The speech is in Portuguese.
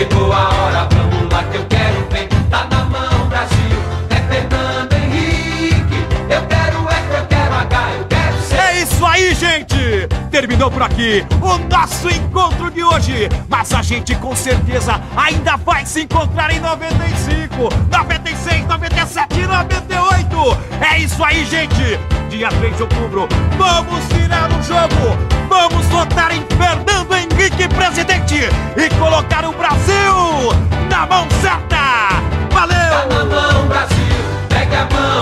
Chegou a hora, vamos lá que eu quero ver. Tá na mão, Brasil, é Fernando Henrique. Eu quero H, eu quero ser. É isso aí, gente! Terminou por aqui o nosso encontro de hoje. Mas a gente com certeza ainda vai se encontrar em 95, 96, 97 e 98. É isso aí, gente! Dia 3 de outubro, vamos virar o jogo! Vamos votar em Fernando Henrique presidente e colocar o Brasil na mão certa! Valeu! Tá na mão, Brasil, pega a mão.